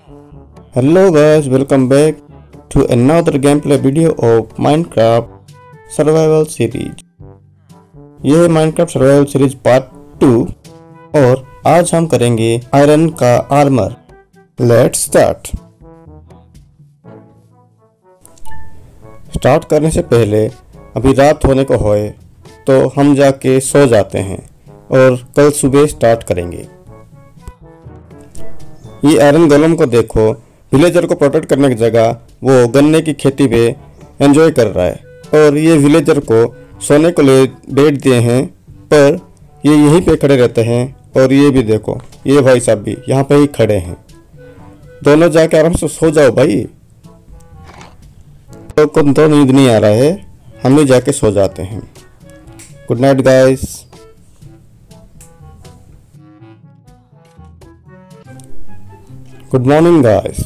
Hello guys, welcome back to another gameplay video of Minecraft Survival Series। यह है Minecraft Survival Series part 2 और आज हम करेंगे आयरन का आर्मर। लेट्स स्टार्ट करने से पहले अभी रात होने को होए तो हम जाके सो जाते हैं और कल सुबह स्टार्ट करेंगे। ये आयरन गोलम को देखो, विलेजर को प्रोटेक्ट करने की जगह वो गन्ने की खेती पे एंजॉय कर रहा है और ये विलेजर को सोने को ले बैठ दिए हैं, पर ये यहीं पे खड़े रहते हैं। और ये भी देखो, ये भाई साहब भी यहाँ पे ही खड़े हैं। दोनों जाके आराम से सो जाओ भाई। तो नींद नहीं आ रहा है, हम ही जाके सो जाते हैं। Good night guys. Good morning guys.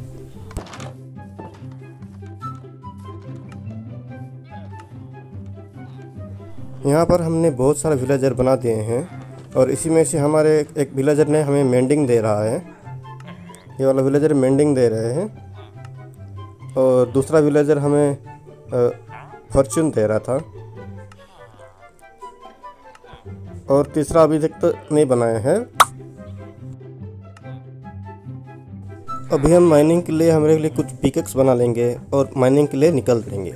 यहाँ पर हमने बहुत सारे विलेजर बना दिए हैं और इसी में से हमारे एक विलेजर ने हमें मेंडिंग दे रहा है। ये वाला विलेजर मेंडिंग दे रहे हैं और दूसरा विलेजर हमें फॉर्च्यून दे रहा था और तीसरा अभी तक तो नहीं बनाया है। अभी हम माइनिंग के लिए हमारे लिए कुछ पिकेक्स बना लेंगे और माइनिंग के लिए निकल देंगे।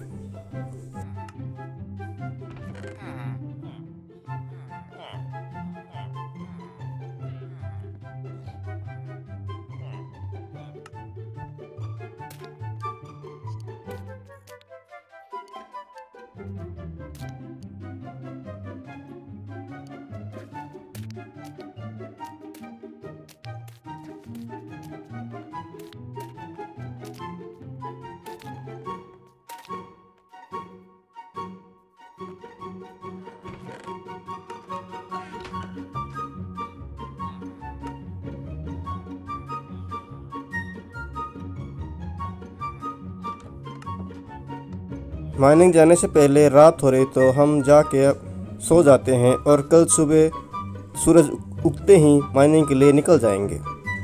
माइनिंग जाने से पहले रात हो रही तो हम जाके सो जाते हैं और कल सुबह सूरज उगते ही माइनिंग के लिए निकल जाएंगे।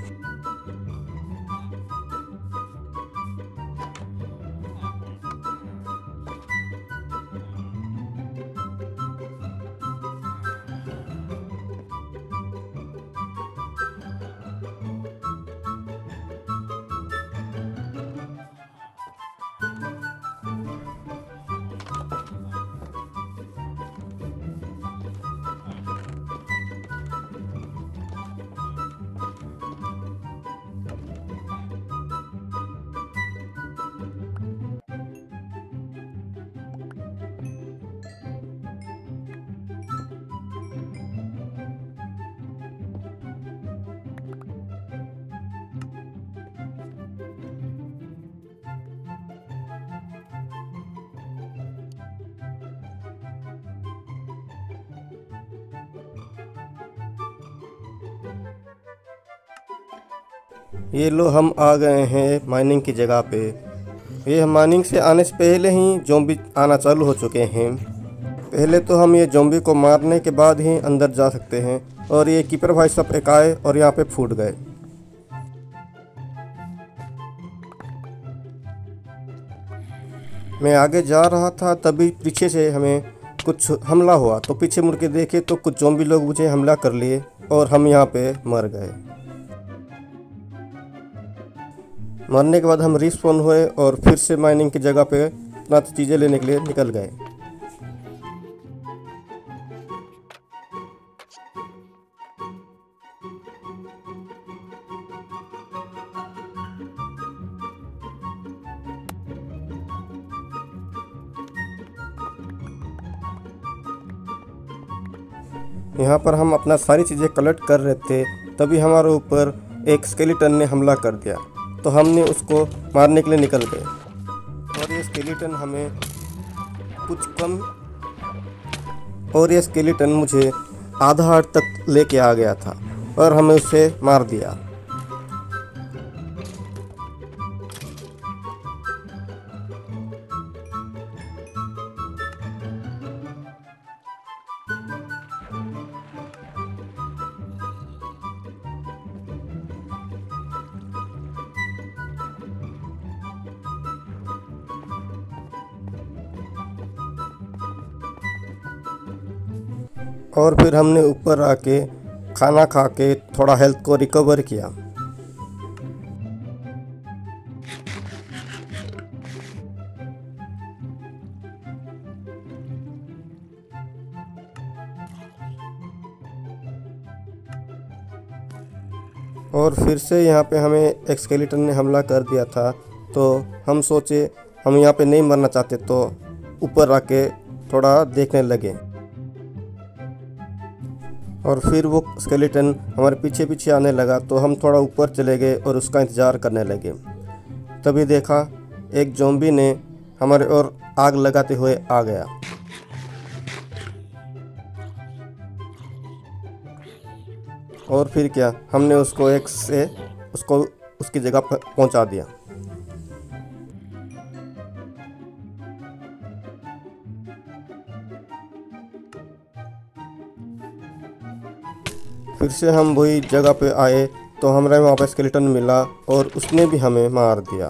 ये लो, हम आ गए हैं माइनिंग की जगह पे। ये माइनिंग से आने से पहले ही ज़ॉम्बी आना चालू हो चुके हैं। पहले तो हम ये ज़ॉम्बी को मारने के बाद ही अंदर जा सकते हैं और ये कीपर भाई सब एक आए और यहाँ पे फूट गए। मैं आगे जा रहा था तभी पीछे से हमें कुछ हमला हुआ, तो पीछे मुड़ के देखे तो कुछ ज़ॉम्बी लोग मुझे हमला कर लिए और हम यहाँ पे मर गए। मरने के बाद हम रिस्पॉन हुए और फिर से माइनिंग की जगह पे अपना चीज़ें लेने के लिए निकल गए। यहाँ पर हम अपना सारी चीज़ें कलेक्ट कर रहे थे तभी हमारे ऊपर एक स्केलेटन ने हमला कर दिया, तो हमने उसको मारने के लिए निकल गए। और ये स्केलेटन हमें कुछ कम और ये स्केलेटन मुझे आधा हार्ट तक लेके आ गया था और हमें उसे मार दिया। और फिर हमने ऊपर आके खाना खा के थोड़ा हेल्थ को रिकवर किया। और फिर से यहाँ पे हमें एक स्केलेटन ने हमला कर दिया था, तो हम सोचे हम यहाँ पे नहीं मरना चाहते, तो ऊपर आके थोड़ा देखने लगे। और फिर वो स्केलेटन हमारे पीछे पीछे आने लगा, तो हम थोड़ा ऊपर चले गए और उसका इंतज़ार करने लगे। तभी देखा एक ज़ॉम्बी ने हमारे ओर आग लगाते हुए आ गया। और फिर क्या, हमने उसको एक से उसको उसकी जगह पर पहुंचा दिया। फिर से हम वही जगह पे आए, तो हमें वहाँ पर स्केलेटन मिला और उसने भी हमें मार दिया।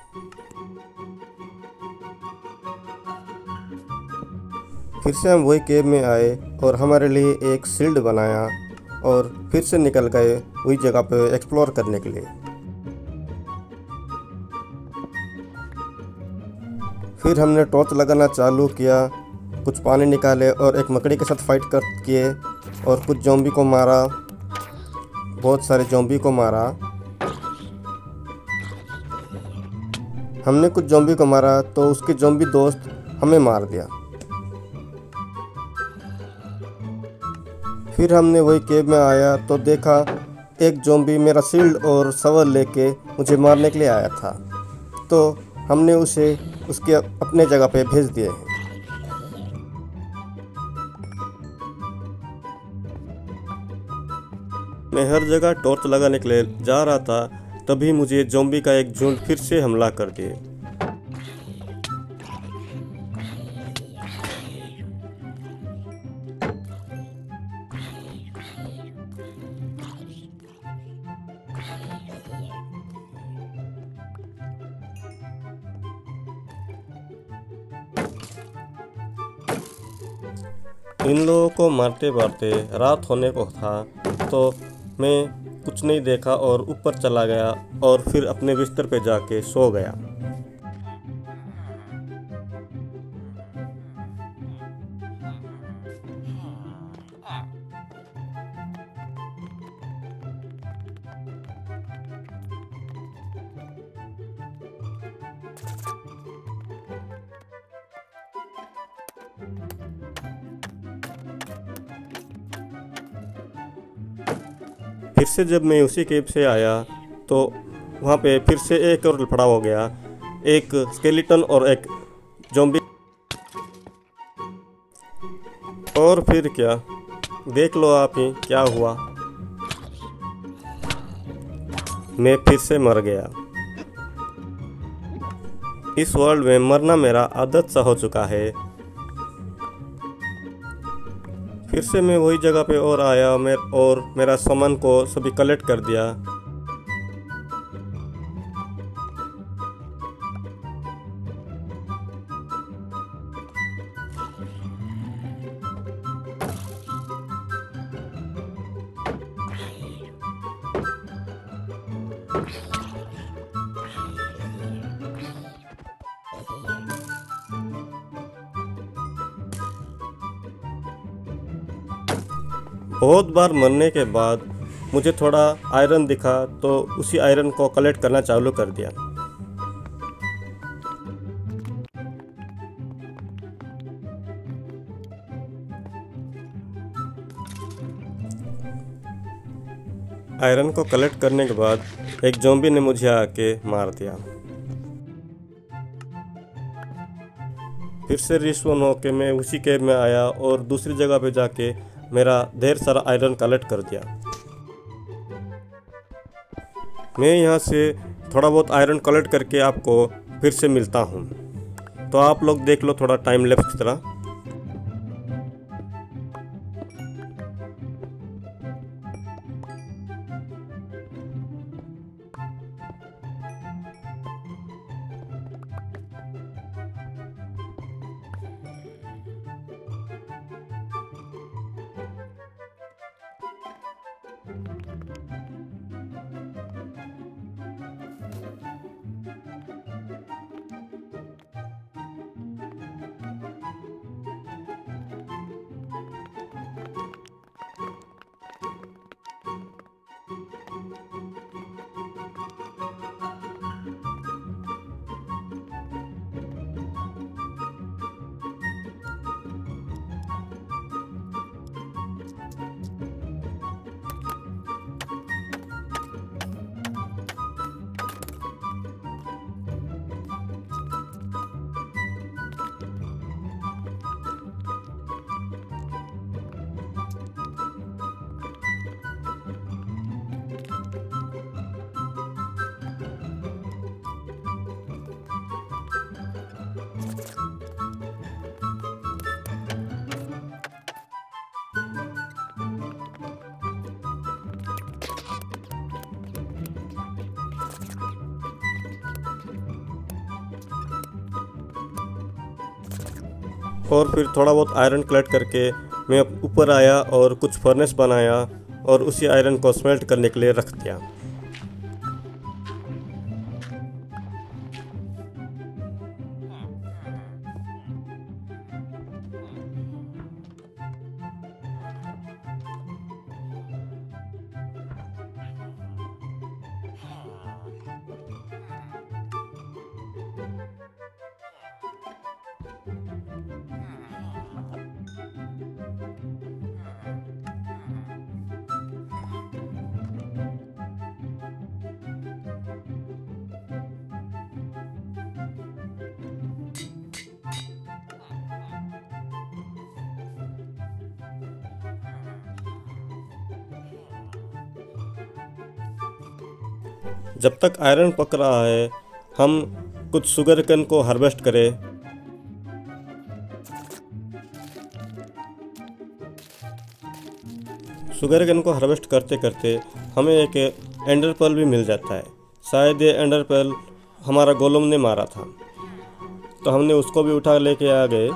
फिर से हम वही केव में आए और हमारे लिए एक शील्ड बनाया और फिर से निकल गए वही जगह पे एक्सप्लोर करने के लिए। फिर हमने टॉर्च लगाना चालू किया, कुछ पानी निकाले और एक मकड़ी के साथ फाइट कर किए और कुछ ज़ॉम्बी को मारा, बहुत सारे ज़ॉम्बी को मारा। हमने कुछ ज़ॉम्बी को मारा तो उसके ज़ॉम्बी दोस्त हमें मार दिया। फिर हमने वही केव में आया तो देखा एक ज़ॉम्बी मेरा शील्ड और शवल लेके मुझे मारने के लिए आया था, तो हमने उसे उसके अपने जगह पे भेज दिए हैं। मैं हर जगह टॉर्च लगाने के लिए जा रहा था, तभी मुझे ज़ॉम्बी का एक झुंड फिर से हमला कर दिए। इन लोगों को मारते मारते रात होने को था, तो मैं कुछ नहीं देखा और ऊपर चला गया और फिर अपने बिस्तर पे जाके सो गया। फिर से जब मैं उसी केव से आया तो वहाँ पे फिर से एक और लफड़ा हो गया, एक स्केलेटन और एक ज़ॉम्बी। और फिर क्या, देख लो आप ही क्या हुआ, मैं फिर से मर गया। इस वर्ल्ड में मरना मेरा आदत सा हो चुका है। फिर से मैं वही जगह पे और आया और मेरा सामान को सभी कलेक्ट कर दिया। बहुत बार मरने के बाद मुझे थोड़ा आयरन दिखा, तो उसी आयरन को कलेक्ट करना चालू कर दिया। आयरन को कलेक्ट करने के बाद एक ज़ॉम्बी ने मुझे आके मार दिया। फिर से रिस्पॉन होके मैं उसी केव में आया और दूसरी जगह पे जाके मेरा ढेर सारा आयरन कलेक्ट कर दिया। मैं यहाँ से थोड़ा बहुत आयरन कलेक्ट करके आपको फिर से मिलता हूँ, तो आप लोग देख लो थोड़ा टाइम लैप्स की तरह। और फिर थोड़ा बहुत आयरन कलेक्ट करके मैं ऊपर आया और कुछ फर्नेस बनाया और उसी आयरन को स्मेल्ट करने के लिए रख दिया। जब तक आयरन पक रहा है हम कुछ शुगर केन को हार्वेस्ट करें। शुगर केन को हार्वेस्ट करते करते हमें एक एंडर पर्ल भी मिल जाता है। शायद ये एंडर पर्ल हमारा गोलम ने मारा था, तो हमने उसको भी उठा लेके आ गए।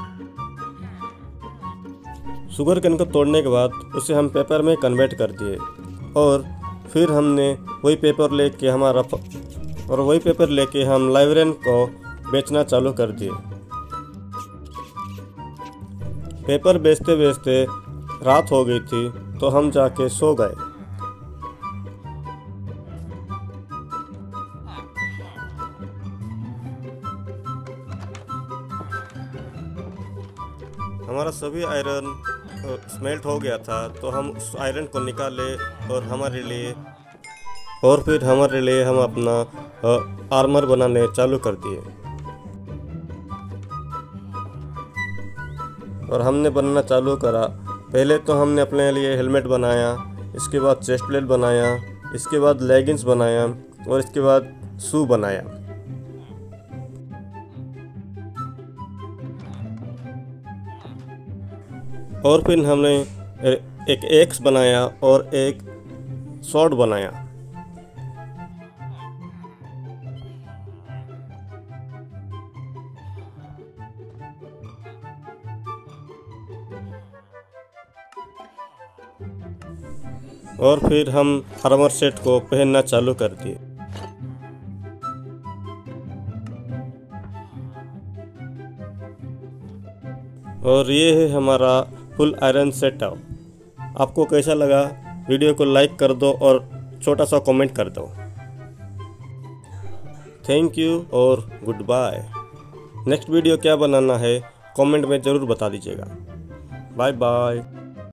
शुगर केन को तोड़ने के बाद उसे हम पेपर में कन्वर्ट कर दिए और फिर हमने वही पेपर लेके हम लाइब्रेरियन को बेचना चालू कर दिए। पेपर बेचते बेचते रात हो गई थी, तो हम जाके सो गए। हमारा सभी आयरन स्मेल्ट हो गया था, तो हम उस आयरन को निकाले और फिर हमारे लिए हम अपना आर्मर बनाने चालू कर दिए। और हमने बनाना चालू करा। पहले तो हमने अपने लिए हेलमेट बनाया, इसके बाद चेस्ट प्लेट बनाया, इसके बाद लेगिंग्स बनाया और इसके बाद शू बनाया। और फिर हमने एक एक्स बनाया और एक स्वॉर्ड बनाया। और फिर हम आर्मर सेट को पहनना चालू कर दिए। और ये है हमारा फुल आयरन सेटअप। आपको कैसा लगा? वीडियो को लाइक कर दो और छोटा सा कमेंट कर दो। थैंक यू और गुड बाय। नेक्स्ट वीडियो क्या बनाना है कमेंट में ज़रूर बता दीजिएगा। Bye bye.